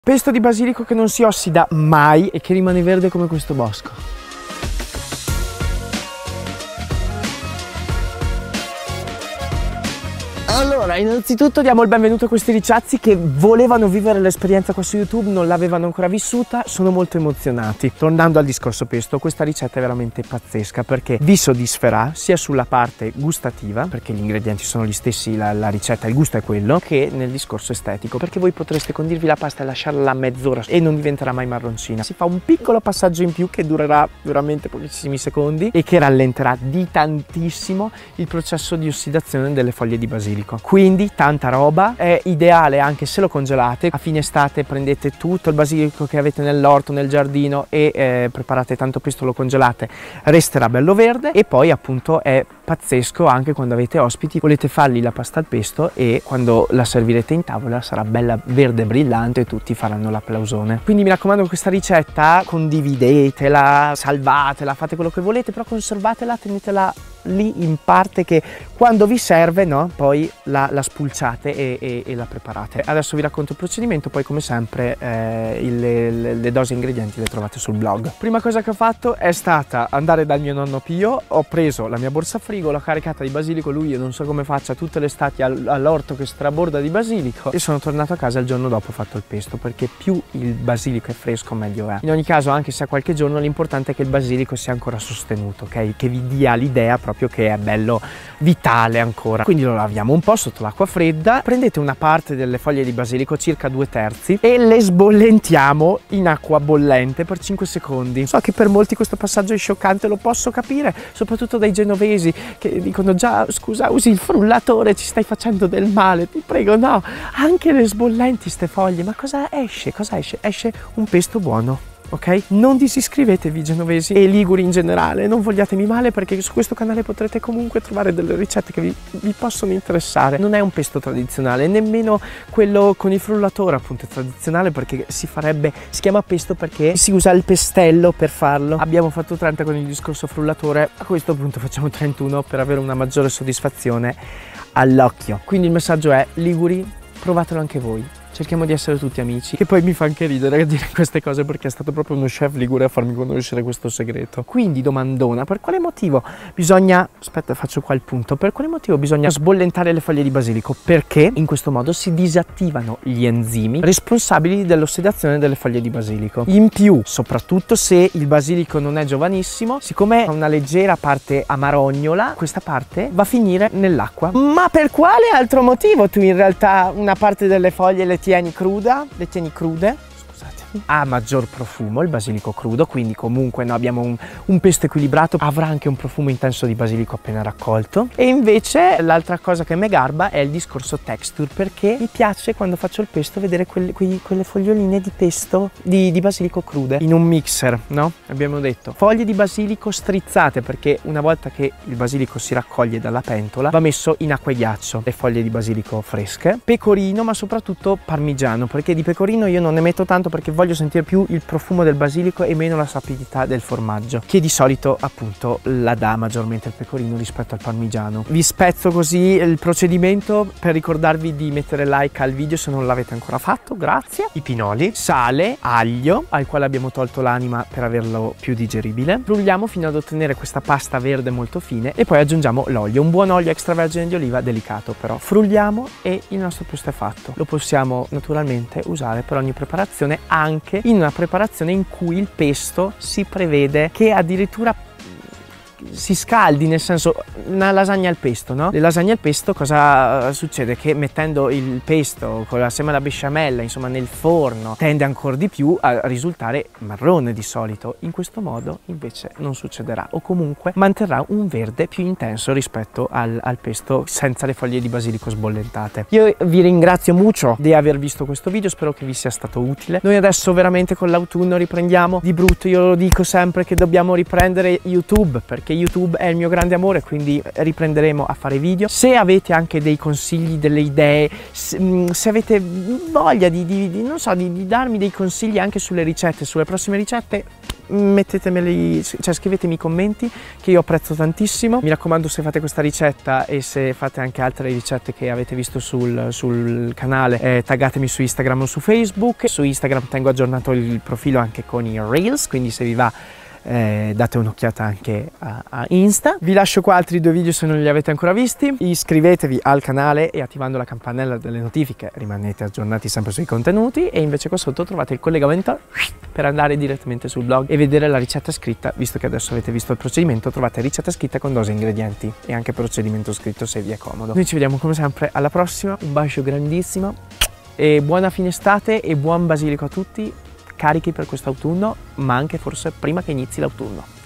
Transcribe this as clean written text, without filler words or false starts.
Pesto di basilico che non si ossida mai e che rimane verde come questo bosco. Allora, innanzitutto diamo il benvenuto a questi ricazzi che volevano vivere l'esperienza qua su YouTube, non l'avevano ancora vissuta, sono molto emozionati. Tornando al discorso pesto, questa ricetta è veramente pazzesca perché vi soddisferà sia sulla parte gustativa, perché gli ingredienti sono gli stessi, la ricetta, il gusto è quello, che nel discorso estetico, perché voi potreste condirvi la pasta e lasciarla mezz'ora e non diventerà mai marroncina. Si fa un piccolo passaggio in più che durerà veramente pochissimi secondi e che rallenterà di tantissimo il processo di ossidazione delle foglie di basilico. Quindi tanta roba, è ideale anche se lo congelate. A fine estate prendete tutto il basilico che avete nell'orto, nel giardino e preparate tanto pesto, lo congelate, resterà bello verde. E poi appunto è pazzesco anche quando avete ospiti, volete fargli la pasta al pesto e quando la servirete in tavola sarà bella verde brillante e tutti faranno l'applausone. Quindi mi raccomando, questa ricetta condividetela, salvatela, fate quello che volete, però conservatela, tenetela lì in parte che quando vi serve, no, poi la spulciate e la preparate. Adesso vi racconto il procedimento, poi come sempre le dosi e ingredienti le trovate sul blog. Prima cosa che ho fatto è stata andare dal mio nonno Pio, ho preso la mia borsa frigo, l'ho caricata di basilico, lui io non so come faccia tutte le estati all'orto che straborda di basilico, e sono tornato a casa il giorno dopo, ho fatto il pesto, perché più il basilico è fresco meglio è. In ogni caso, anche se a qualche giorno, l'importante è che il basilico sia ancora sostenuto, ok? Che vi dia l'idea proprio che è bello vitale ancora. Quindi lo laviamo un po' sotto l'acqua fredda, prendete una parte delle foglie di basilico, circa 2/3, e le sbollentiamo in acqua bollente per 5 secondi. So che per molti questo passaggio è scioccante, lo posso capire, soprattutto dai genovesi che dicono già scusa usi il frullatore, ci stai facendo del male, ti prego. No, anche le sbollenti ste foglie, ma cosa esce? Cosa esce? Esce un pesto buono. Ok? Non disiscrivetevi genovesi e liguri in generale, non vogliatemi male, perché su questo canale potrete comunque trovare delle ricette che vi possono interessare. Non è un pesto tradizionale, nemmeno quello con il frullatore appunto è tradizionale, perché si chiama pesto perché si usa il pestello per farlo. Abbiamo fatto 30 con il discorso frullatore, a questo punto facciamo 31 per avere una maggiore soddisfazione all'occhio. Quindi il messaggio è: liguri, provatelo anche voi. Cerchiamo di essere tutti amici, che poi mi fa anche ridere a dire queste cose perché è stato proprio uno chef ligure a farmi conoscere questo segreto. Quindi domandona, per quale motivo bisogna, aspetta faccio qua il punto, per quale motivo bisogna sbollentare le foglie di basilico? Perché in questo modo si disattivano gli enzimi responsabili dell'ossidazione delle foglie di basilico. In più, soprattutto se il basilico non è giovanissimo, siccome ha una leggera parte amarognola, questa parte va a finire nell'acqua. Ma per quale altro motivo tu in realtà una parte delle foglie le tieni crude, scusate, ha maggior profumo il basilico crudo, quindi comunque no, abbiamo un pesto equilibrato, avrà anche un profumo intenso di basilico appena raccolto. E invece l'altra cosa che mi garba è il discorso texture, perché mi piace quando faccio il pesto vedere quelle foglioline di pesto di basilico crude in un mixer, no? Abbiamo detto foglie di basilico strizzate, perché una volta che il basilico si raccoglie dalla pentola va messo in acqua e ghiaccio. Le foglie di basilico fresche, pecorino, ma soprattutto parmigiano, perché di pecorino io non ne metto tanto perché voglio sentire più il profumo del basilico e meno la sapidità del formaggio, che di solito appunto la dà maggiormente il pecorino rispetto al parmigiano. Vi spezzo così il procedimento per ricordarvi di mettere like al video se non l'avete ancora fatto, grazie. I pinoli, sale, aglio al quale abbiamo tolto l'anima per averlo più digeribile, frulliamo fino ad ottenere questa pasta verde molto fine e poi aggiungiamo l'olio, un buon olio extravergine di oliva, delicato però. Frulliamo e il nostro pesto è fatto. Lo possiamo naturalmente usare per ogni preparazione, anche in una preparazione in cui il pesto si prevede che addirittura si scaldi, nel senso una lasagna al pesto, no? Le lasagne al pesto cosa succede? Che mettendo il pesto con assieme alla besciamella insomma nel forno tende ancora di più a risultare marrone di solito. In questo modo invece non succederà, o comunque manterrà un verde più intenso rispetto al pesto senza le foglie di basilico sbollentate. Io vi ringrazio molto di aver visto questo video, spero che vi sia stato utile. Noi adesso veramente con l'autunno riprendiamo di brutto, io lo dico sempre che dobbiamo riprendere YouTube, perché che YouTube è il mio grande amore, quindi riprenderemo a fare video. Se avete anche dei consigli, delle idee, se avete voglia non so, di darmi dei consigli anche sulle ricette, sulle prossime ricette, mettetemeli, cioè scrivetemi i commenti che io apprezzo tantissimo. Mi raccomando, se fate questa ricetta e se fate anche altre ricette che avete visto sul canale, taggatemi su Instagram o su Facebook. Su Instagram tengo aggiornato il profilo anche con i Reels, quindi se vi va date un'occhiata anche a Insta. Vi lascio qua altri 2 video se non li avete ancora visti. Iscrivetevi al canale e attivando la campanella delle notifiche rimanete aggiornati sempre sui contenuti, e invece qua sotto trovate il collegamento per andare direttamente sul blog e vedere la ricetta scritta. Visto che adesso avete visto il procedimento, trovate ricetta scritta con dose, ingredienti e anche procedimento scritto se vi è comodo. Noi ci vediamo come sempre alla prossima, un bacio grandissimo e buona fine estate e buon basilico a tutti, carichi per quest'autunno, ma anche forse prima che inizi l'autunno.